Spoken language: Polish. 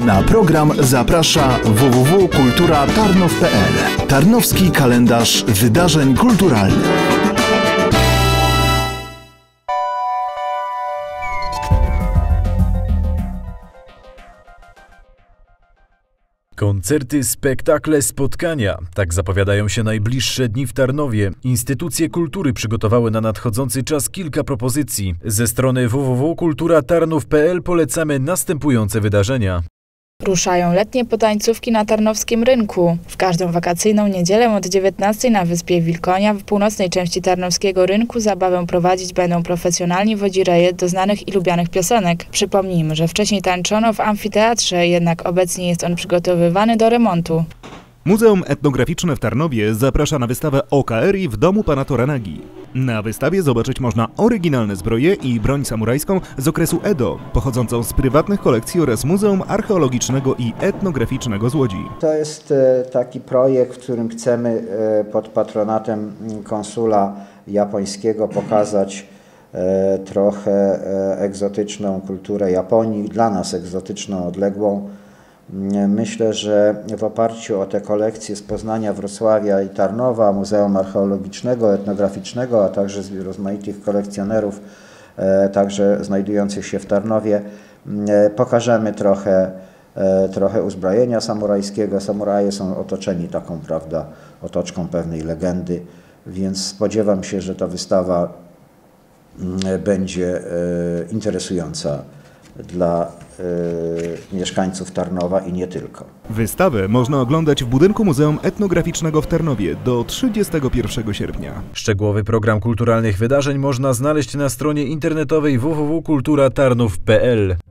Na program zaprasza www.kulturatarnów.pl. Tarnowski kalendarz wydarzeń kulturalnych. Koncerty, spektakle, spotkania. Tak zapowiadają się najbliższe dni w Tarnowie. Instytucje kultury przygotowały na nadchodzący czas kilka propozycji. Ze strony www.kulturatarnów.pl polecamy następujące wydarzenia. Ruszają letnie potańcówki na tarnowskim rynku. W każdą wakacyjną niedzielę od 19 na Wyspie Wilkonia w północnej części tarnowskiego rynku zabawę prowadzić będą profesjonalni wodzireje do znanych i lubianych piosenek. Przypomnijmy, że wcześniej tańczono w amfiteatrze, jednak obecnie jest on przygotowywany do remontu. Muzeum Etnograficzne w Tarnowie zaprasza na wystawę OKR w domu pana Toranagi. Na wystawie zobaczyć można oryginalne zbroje i broń samurajską z okresu Edo, pochodzącą z prywatnych kolekcji oraz Muzeum Archeologicznego i Etnograficznego z Łodzi. To jest taki projekt, w którym chcemy pod patronatem konsula japońskiego pokazać trochę egzotyczną kulturę Japonii, dla nas egzotyczną, odległą. Myślę, że w oparciu o te kolekcje z Poznania, Wrocławia i Tarnowa, Muzeum Archeologicznego, Etnograficznego, a także z rozmaitych kolekcjonerów, także znajdujących się w Tarnowie, pokażemy trochę uzbrojenia samurajskiego. Samuraje są otoczeni taką, prawda, otoczką pewnej legendy, więc spodziewam się, że ta wystawa będzie interesująca dla mieszkańców Tarnowa i nie tylko. Wystawę można oglądać w budynku Muzeum Etnograficznego w Tarnowie do 31 sierpnia. Szczegółowy program kulturalnych wydarzeń można znaleźć na stronie internetowej www.kulturatarnów.pl.